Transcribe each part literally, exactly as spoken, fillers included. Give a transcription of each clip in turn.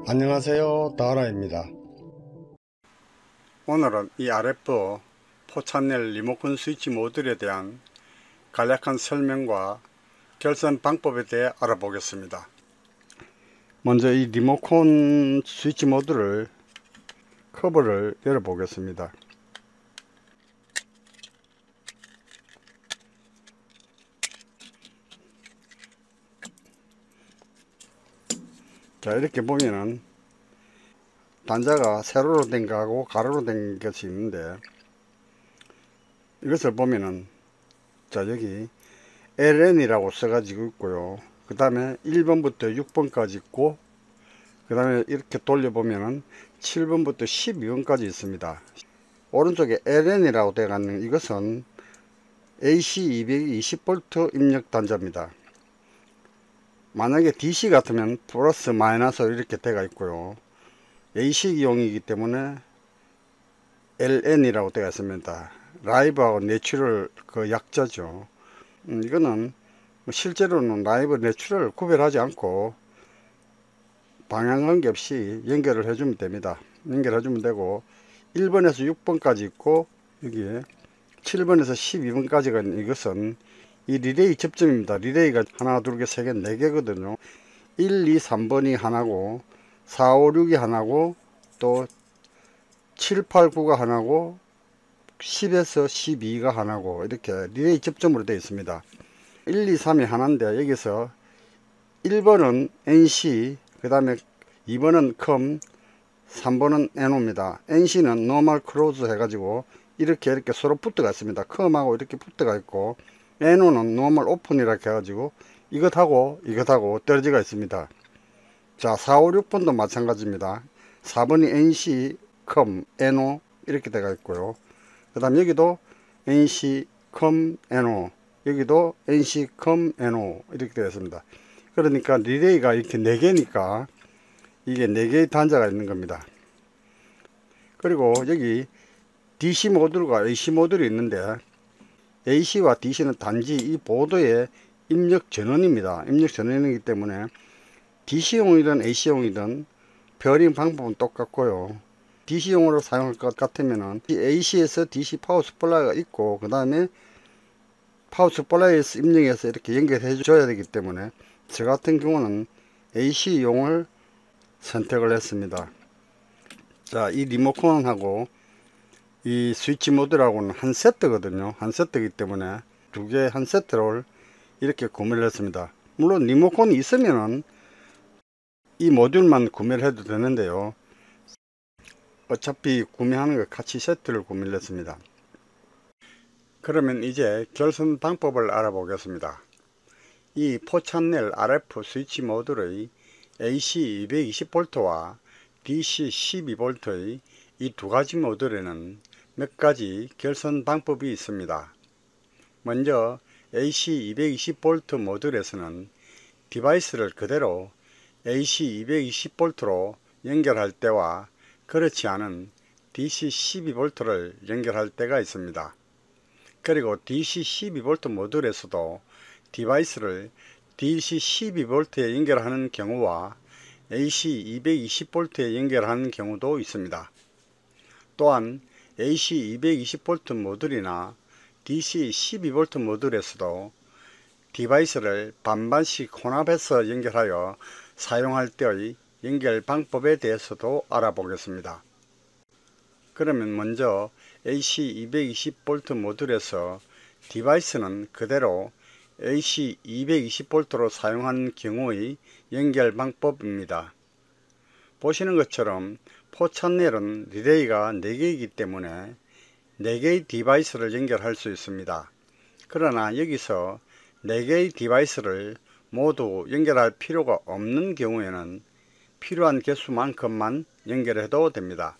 안녕하세요, 다하라입니다. 오늘은 이 알에프 포찬넬 리모컨 스위치 모듈에 대한 간략한 설명과 결선 방법에 대해 알아보겠습니다. 먼저 이 리모컨 스위치 모듈을 커버를 열어 보겠습니다. 자, 이렇게 보면은 단자가 세로로 된 거하고 가로로 된 것이 있는데, 이것을 보면은 자 여기 엘엔이라고 써가지고 있고요. 그 다음에 일 번부터 육 번까지 있고, 그 다음에 이렇게 돌려보면은 칠 번부터 십이 번까지 있습니다. 오른쪽에 엘엔이라고 되어 있는 이것은 에이씨 이백이십 볼트 입력 단자입니다. 만약에 디씨 같으면 플러스 마이너스 이렇게 되어 있고요. 에이씨용이기 때문에 엘엔이라고 되어 있습니다. 라이브하고 내추럴 그 약자죠. 음, 이거는 실제로는 라이브 내추럴 구별하지 않고 방향 관계없이 연결을 해주면 됩니다. 연결해주면 되고, 일 번에서 육 번까지 있고, 여기에 칠 번에서 십이 번까지가 이것은 이 리레이 접점입니다. 리레이가 하나, 둘 개, 세 개, 네 개거든요. 일, 이, 삼 번이 하나고, 사, 오, 육이 하나고, 또 칠, 팔, 구가 하나고, 십에서 십이가 하나고, 이렇게 리레이 접점으로 되어 있습니다. 일, 이, 삼이 하나인데, 여기서 일 번은 엔씨, 그 다음에 이 번은 컴, 삼 번은 엔오입니다. 엔씨는 노멀 클로즈 해가지고 이렇게 이렇게 서로 붙어가 있습니다. 컴하고 이렇게 붙어가 있고, 엔오는 노멀 오픈이라 해가지고 이것하고 이것하고 떨어지가 있습니다. 자, 사, 오, 육 번도 마찬가지입니다. 사 번이 엔씨, 컴, 엔오 이렇게 되어 있고요. 그 다음 여기도 엔씨, 컴, 엔오, 여기도 엔씨, 컴, 엔오 이렇게 되어 있습니다. 그러니까 리레이가 이렇게 네 개니까 이게 네 개의 단자가 있는 겁니다. 그리고 여기 디씨 모듈과 에이씨 모듈이 있는데, 에이씨와 디씨는 단지 이 보드의 입력 전원입니다. 입력 전원이기 때문에 디씨용이든 에이씨용이든 베어링 방법은 똑같고요. 디씨용으로 사용할 것 같으면은 에이씨에서 디씨 파워 스플라이가 있고, 그 다음에 파워 스플라이에서 입력해서 이렇게 연결해 줘야 되기 때문에 저 같은 경우는 에이씨용을 선택을 했습니다. 자, 이 리모컨하고 이 스위치 모듈하고는 한 세트거든요. 한 세트이기 때문에 두 개 한 세트를 이렇게 구매를 했습니다. 물론 리모컨이 있으면은 이 모듈만 구매를 해도 되는데요. 어차피 구매하는 거 같이 세트를 구매를 했습니다. 그러면 이제 결선 방법을 알아보겠습니다. 이 포찬넬 알에프 스위치 모듈의 에이씨 이백이십 볼트와 디씨 십이 볼트의 이 두 가지 모듈에는 몇 가지 결선 방법이 있습니다. 먼저 에이씨 이백이십 볼트 모듈에서는 디바이스를 그대로 에이씨 이백이십 볼트로 연결할 때와 그렇지 않은 디씨 십이 볼트를 연결할 때가 있습니다. 그리고 디씨 십이 볼트 모듈에서도 디바이스를 디씨 십이 볼트에 연결하는 경우와 에이씨 이백이십 볼트에 연결하는 경우도 있습니다. 또한 에이씨 이백이십 볼트 모듈이나 디씨 십이 볼트 모듈에서도 디바이스를 반반씩 혼합해서 연결하여 사용할 때의 연결 방법에 대해서도 알아보겠습니다. 그러면 먼저 에이씨 이백이십 볼트 모듈에서 디바이스는 그대로 에이씨 이백이십 볼트로 사용한 경우의 연결 방법입니다. 보시는 것처럼 포찬넬은 리레이가 네 개이기 때문에 네 개의 디바이스를 연결할 수 있습니다. 그러나 여기서 네 개의 디바이스를 모두 연결할 필요가 없는 경우에는 필요한 개수만큼만 연결해도 됩니다.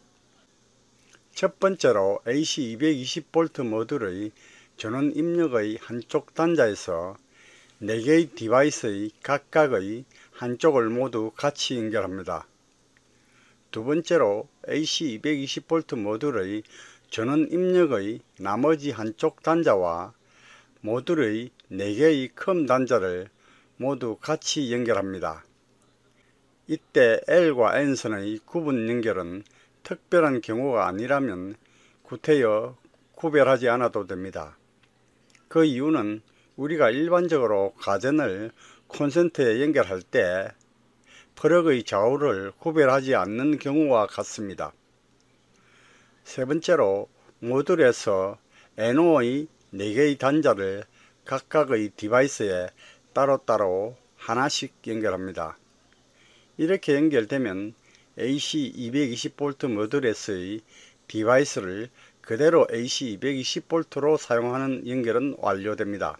첫 번째로 에이씨 이백이십 볼트 모듈의 전원 입력의 한쪽 단자에서 네 개의 디바이스의 각각의 한쪽을 모두 같이 연결합니다. 두 번째로 에이씨 이백이십 볼트 모듈의 전원 입력의 나머지 한쪽 단자와 모듈의 네 개의 컴 단자를 모두 같이 연결합니다. 이때 L과 N선의 구분 연결은 특별한 경우가 아니라면 구태여 구별하지 않아도 됩니다. 그 이유는 우리가 일반적으로 가전을 콘센트에 연결할 때 플러그의 좌우를 구별하지 않는 경우와 같습니다. 세 번째로 모듈에서 엔오의 네 개의 단자를 각각의 디바이스에 따로따로 하나씩 연결합니다. 이렇게 연결되면 에이씨 이백이십 볼트 모듈에서의 디바이스를 그대로 에이씨 이백이십 볼트로 사용하는 연결은 완료됩니다.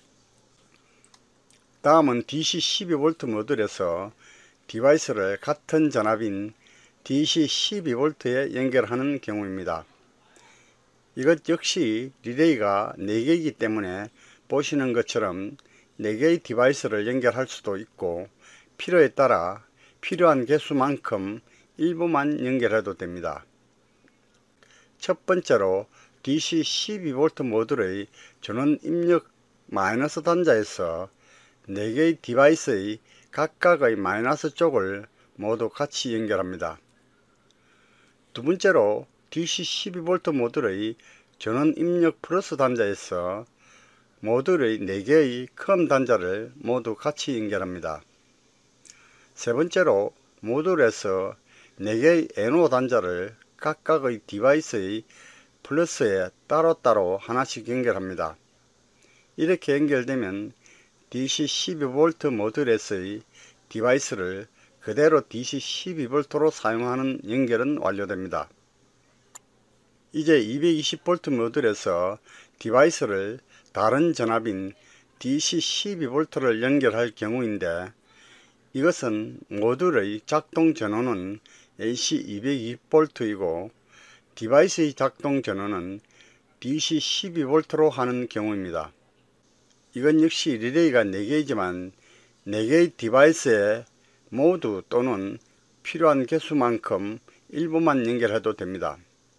다음은 디씨 십이 볼트 모듈에서 디바이스를 같은 전압인 디씨 십이 볼트에 연결하는 경우입니다. 이것 역시 리레이가 네 개이기 때문에 보시는 것처럼 네 개의 디바이스를 연결할 수도 있고 필요에 따라 필요한 개수만큼 일부만 연결해도 됩니다. 첫 번째로 디씨 십이 볼트 모듈의 전원 입력 마이너스 단자에서 네 개의 디바이스의 각각의 마이너스 쪽을 모두 같이 연결합니다. 두 번째로 디씨 십이 볼트 모듈의 전원 입력 플러스 단자에서 모듈의 네 개의 컴 단자를 모두 같이 연결합니다. 세 번째로 모듈에서 네 개의 엔오 단자를 각각의 디바이스의 플러스에 따로따로 하나씩 연결합니다. 이렇게 연결되면 디씨 십이 볼트 모듈에서의 디바이스를 그대로 디씨 십이 볼트로 사용하는 연결은 완료됩니다. 이제 이백이십 볼트 모듈에서 디바이스를 다른 전압인 디씨 십이 볼트를 연결할 경우인데 이것은 모듈의 작동 전원은 에이씨 이백이십 볼트이고 디바이스의 작동 전원은 디씨 십이 볼트로 하는 경우입니다. 이건 역시 리레이가 네 개이지만 네 개의 디바이스에 모두 또는 필요한 개수만큼 일부만 연결해도 됩니다.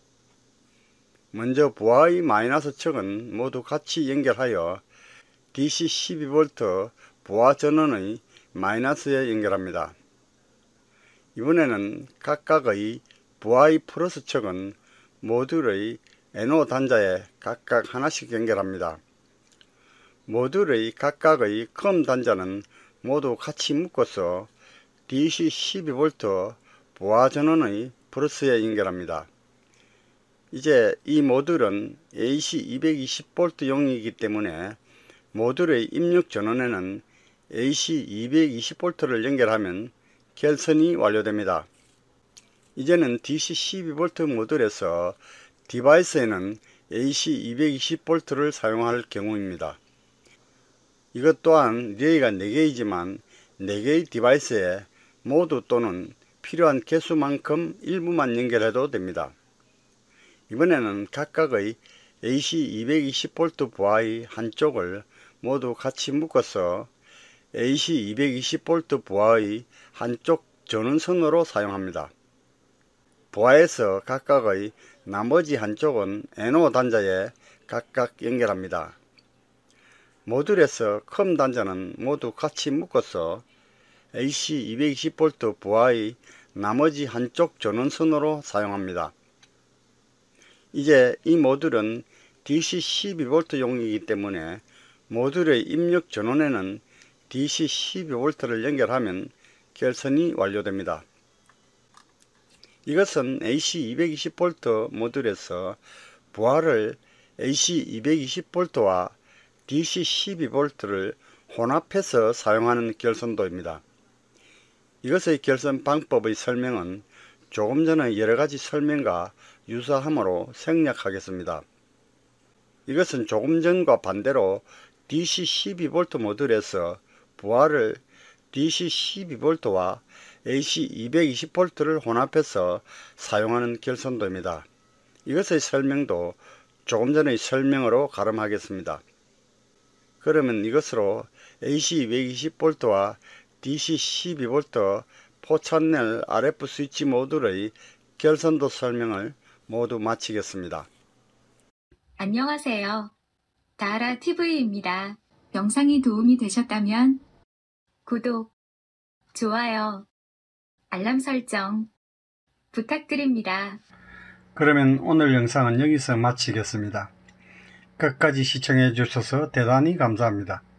먼저 부하의 마이너스 척은 모두 같이 연결하여 디씨 십이 볼트 부하 전원의 마이너스에 연결합니다. 이번에는 각각의 부하의 플러스 척은 모듈의 엔오 단자에 각각 하나씩 연결합니다. 모듈의 각각의 컴 단자는 모두 같이 묶어서 디씨 십이 볼트 부하 전원의 플러스에 연결합니다. 이제 이 모듈은 에이씨 이백이십 볼트용이기 때문에 모듈의 입력 전원에는 에이씨 이백이십 볼트를 연결하면 결선이 완료됩니다. 이제는 디씨 십이 볼트 모듈에서 디바이스에는 에이씨 이백이십 볼트를 사용할 경우입니다. 이것 또한 리레이가 네 개이지만 네 개의 디바이스에 모두 또는 필요한 개수만큼 일부만 연결해도 됩니다. 이번에는 각각의 에이씨 이백이십 볼트 부하의 한쪽을 모두 같이 묶어서 에이씨 이백이십 볼트 부하의 한쪽 전원선으로 사용합니다. 부하에서 각각의 나머지 한쪽은 엔오 단자에 각각 연결합니다. 모듈에서 컴 단자는 모두 같이 묶어서 에이씨 이백이십 볼트 부하의 나머지 한쪽 전원선으로 사용합니다. 이제 이 모듈은 디씨 십이 볼트용이기 때문에 모듈의 입력 전원에는 디씨 십이 볼트를 연결하면 결선이 완료됩니다. 이것은 에이씨 이백이십 볼트 모듈에서 부하를 에이씨 이백이십 볼트와 디씨 십이 볼트를 혼합해서 사용하는 결선도입니다. 이것의 결선 방법의 설명은 조금 전의 여러가지 설명과 유사하므로 생략하겠습니다. 이것은 조금 전과 반대로 디씨 십이 볼트 모듈에서 부하를 디씨 십이 볼트와 에이씨 이백이십 볼트를 혼합해서 사용하는 결선도입니다. 이것의 설명도 조금 전의 설명으로 가름하겠습니다. 그러면 이것으로 에이씨 이백이십 볼트와 디씨 십이 볼트 사 채널 알에프 스위치 모듈의 결선도 설명을 모두 마치겠습니다. 안녕하세요. 다하라티브이입니다. 영상이 도움이 되셨다면 구독, 좋아요, 알람 설정 부탁드립니다. 그러면 오늘 영상은 여기서 마치겠습니다. 끝까지 시청해 주셔서 대단히 감사합니다.